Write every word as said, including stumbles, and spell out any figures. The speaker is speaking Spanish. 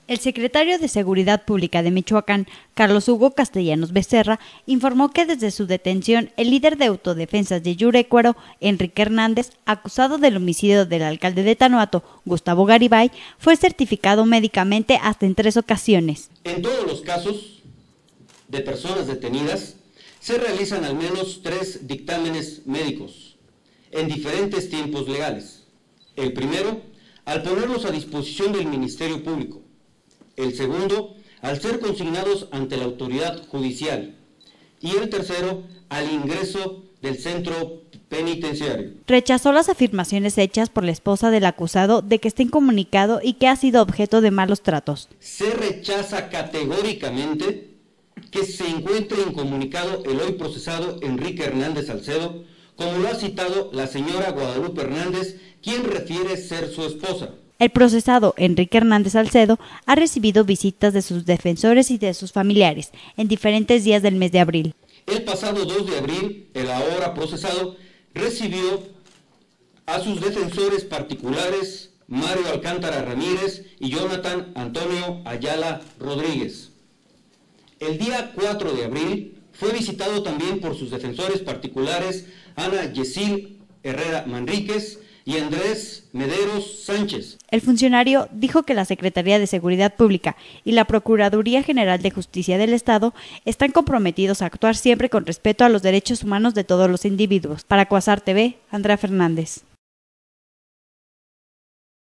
El secretario de Seguridad Pública de Michoacán, Carlos Hugo Castellanos Becerra, informó que desde su detención, el líder de autodefensas de Yurecuaro, Enrique Hernández, acusado del homicidio del alcalde de Tanuato, Gustavo Garibay, fue certificado médicamente hasta en tres ocasiones. En todos los casos de personas detenidas, se realizan al menos tres dictámenes médicos en diferentes tiempos legales. El primero, al ponerlos a disposición del Ministerio Público. El segundo, al ser consignados ante la autoridad judicial. Y el tercero, al ingreso del centro penitenciario. Rechazó las afirmaciones hechas por la esposa del acusado de que está incomunicado y que ha sido objeto de malos tratos. Se rechaza categóricamente que se encuentre incomunicado el hoy procesado Enrique Hernández Salcedo, como lo ha citado la señora Guadalupe Hernández, quien refiere ser su esposa. El procesado Enrique Hernández Salcedo ha recibido visitas de sus defensores y de sus familiares en diferentes días del mes de abril. El pasado dos de abril, el ahora procesado recibió a sus defensores particulares Mario Alcántara Ramírez y Jonathan Antonio Ayala Rodríguez. El día cuatro de abril fue visitado también por sus defensores particulares Ana Yesil Herrera Manríquez y Andrés Mederos Sánchez. El funcionario dijo que la Secretaría de Seguridad Pública y la Procuraduría General de Justicia del Estado están comprometidos a actuar siempre con respeto a los derechos humanos de todos los individuos. Para Cuasar T V, Andrea Fernández.